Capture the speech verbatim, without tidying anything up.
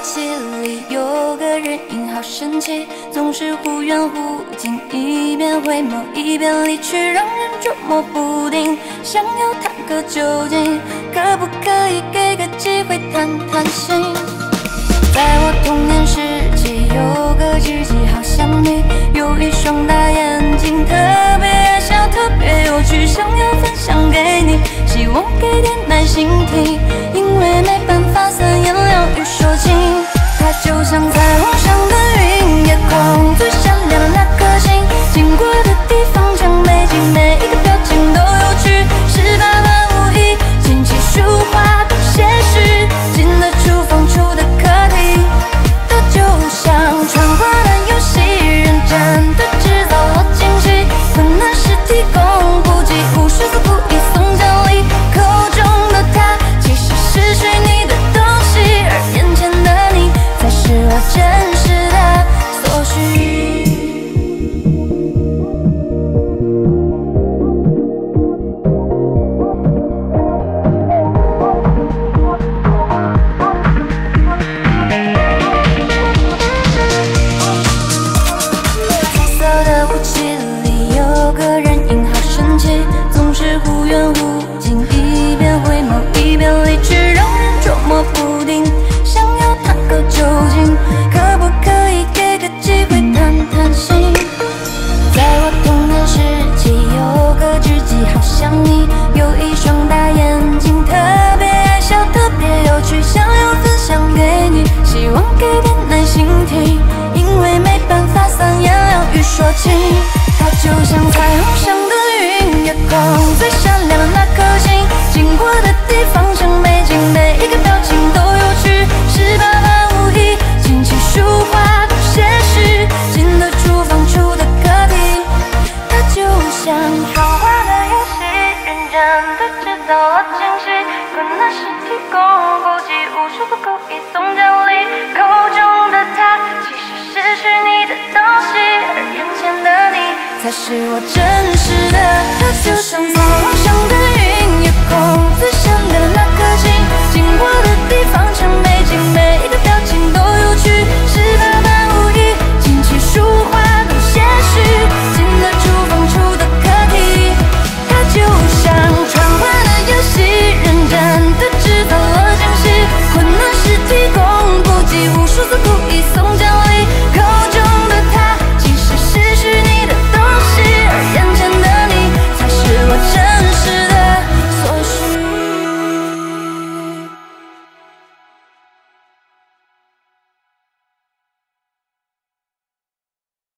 气里有个人影好神奇，总是忽远忽近，一边回眸一边离去，让人捉摸不定。想要探个究竟，可不可以给个机会谈谈心？在我童年时期，有个知己好像你，有一双大眼睛，特别爱笑，特别有趣，想要分享给你，希望给点耐心听，因为没办法三言两语说清。它就像彩虹上的云，夜空最闪亮的那颗星，经过的地方像美景，每一个表情都有趣，十八般武艺，琴棋书画都写实，进了厨房出的课题，它就像传话的游戏，认真的制造了惊喜，困难时提供补给，无数次故意送奖励，口中的他其实是虚拟的东西，而眼前的你才是我真实的所需。彩色的雾气里有个人影好神奇，总是忽远忽近，一边回眸一边离去，让人捉摸不定。想要探个究竟，可不可以给个机会谈谈心？在我童年时期，有个知己好像你，有一双大眼睛，特别爱笑，特别有趣，想要分享给你，希望给点耐心听，因为没办法三言两语说清。它就像彩虹上的云，夜空最闪亮的那颗星，经过的地方像美景，每一个表情都有趣，十八般武艺，琴棋书画都写实，进了厨房出的课题，它就像传话的游戏，认真的制造了惊喜，困难时提供补给，无数个故意送奖励，口中的他其实是虚拟的东西，而眼前的你才是我真实的。它就像彩